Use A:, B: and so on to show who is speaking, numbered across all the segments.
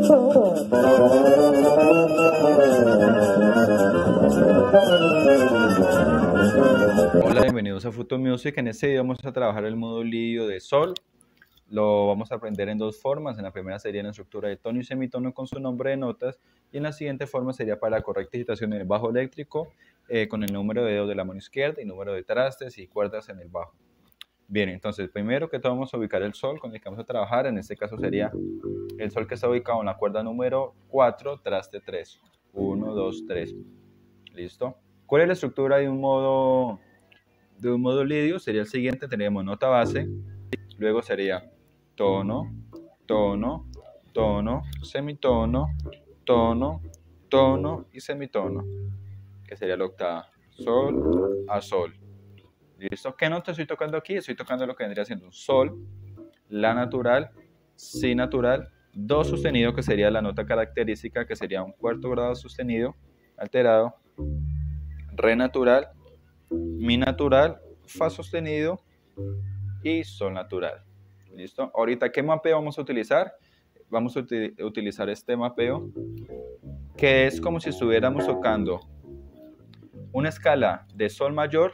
A: Hola, bienvenidos a Fruto Music. En este video vamos a trabajar el modulillo de sol. Lo vamos a aprender en dos formas. En la primera sería la estructura de tono y semitono con su nombre de notas, y en la siguiente forma sería para la correcta digitación en el bajo eléctrico con el número de dedos de la mano izquierda y número de trastes y cuerdas en el bajo. Bien, entonces primero que todo vamos a ubicar el sol con el que vamos a trabajar. En este caso sería el sol que está ubicado en la cuerda número 4, traste 3. 1, 2, 3. ¿Listo? ¿Cuál es la estructura de un modulillo? Sería el siguiente. Tenemos nota base, luego sería tono, tono, tono, semitono, tono, tono y semitono, que sería la octava. Sol a sol. ¿Listo? ¿Qué nota estoy tocando aquí? Estoy tocando lo que vendría siendo un sol, la natural, si natural, do sostenido, que sería la nota característica, que sería un cuarto grado sostenido alterado, re natural, mi natural, fa sostenido y sol natural. ¿Listo? Ahorita, ¿qué mapeo vamos a utilizar? Vamos a utilizar este mapeo, que es como si estuviéramos tocando una escala de sol mayor,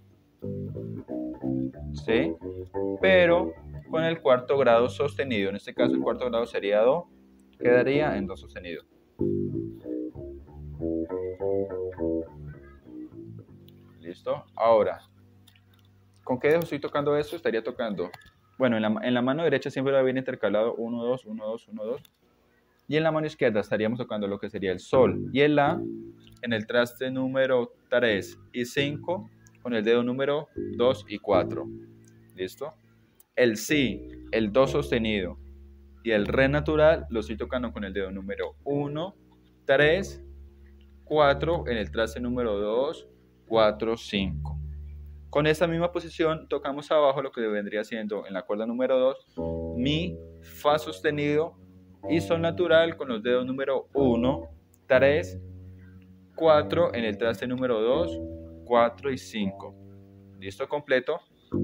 A: ¿sí? Pero con el cuarto grado sostenido. En este caso el cuarto grado sería do, quedaría en do sostenido. ¿Listo? Ahora, ¿con qué dedo estoy tocando esto? Estaría tocando, bueno, en la mano derecha siempre va bien intercalado 1, 2, 1, 2, 1, 2. Y en la mano izquierda estaríamos tocando lo que sería el sol y el la en el traste número 3 y 5 con el dedo número 2 y 4. ¿Listo? El si, el do sostenido y el re natural lo estoy tocando con el dedo número 1, 3, 4 en el traste número 2, 4, 5. Con esta misma posición tocamos abajo lo que vendría siendo en la cuerda número 2, mi, fa sostenido y sol natural con los dedos número 1, 3, 4 en el traste número 2, 4 y 5. ¿Listo? Completo.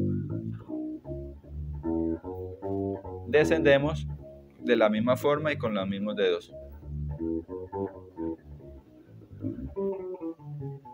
A: Descendemos de la misma forma y con los mismos dedos.